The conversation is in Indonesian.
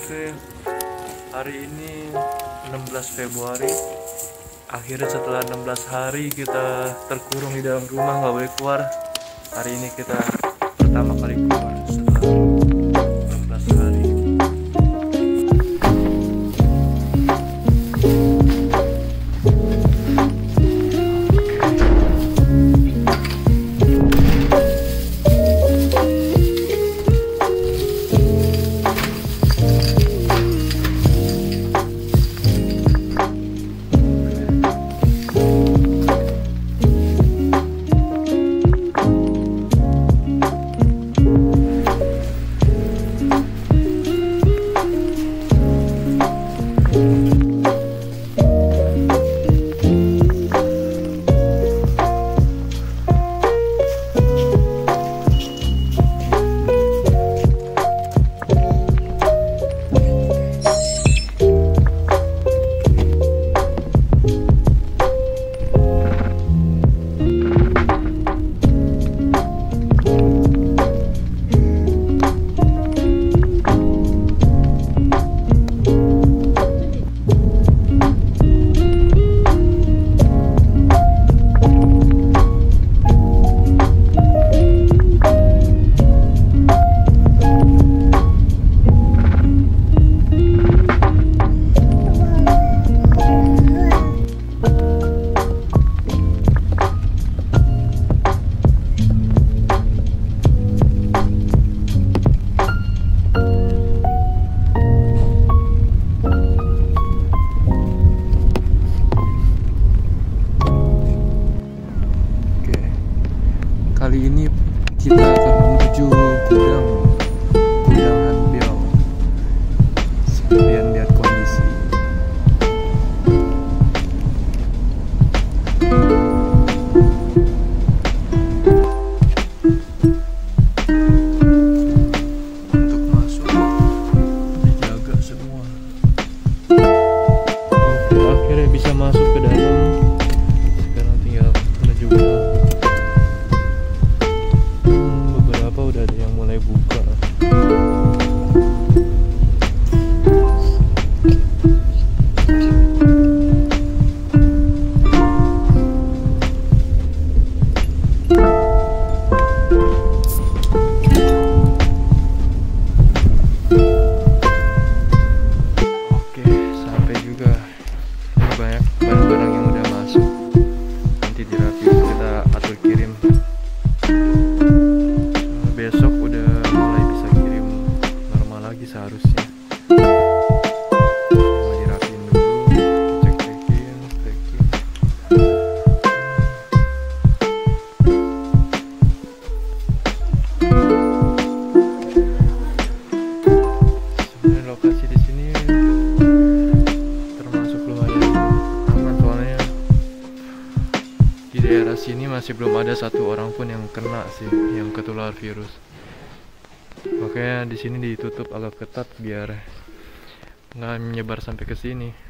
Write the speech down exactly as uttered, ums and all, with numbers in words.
Oke, hari ini enam belas Februari. Akhirnya setelah enam belas hari kita terkurung di dalam rumah, nggak boleh keluar. Hari ini kita pertama kali keluar setelah enam belas hari. Kali ini kita akan menuju gudang gudang Hanbiao. Sekalian lihat kondisi. Untuk masuk dijaga semua. Oke, akhirnya bisa masuk ke dalam. Sekarang tinggal menuju gudang. Udah ada yang mulai buka. Oke, sampai juga. Ini banyak barang-barang yang udah masuk. Nanti dirapiin, kita atur kirim. Besok udah mulai bisa kirim normal lagi seharusnya. Mau dirapiin dulu, cek-cekin, packing. Sebenarnya lokasi di sini termasuk lumayan aman, soalnya di daerah sini masih belum ada satu orang pun yang kena sih, yang ketular virus. Makanya di sini ditutup agak ketat biar nggak menyebar sampai ke sini.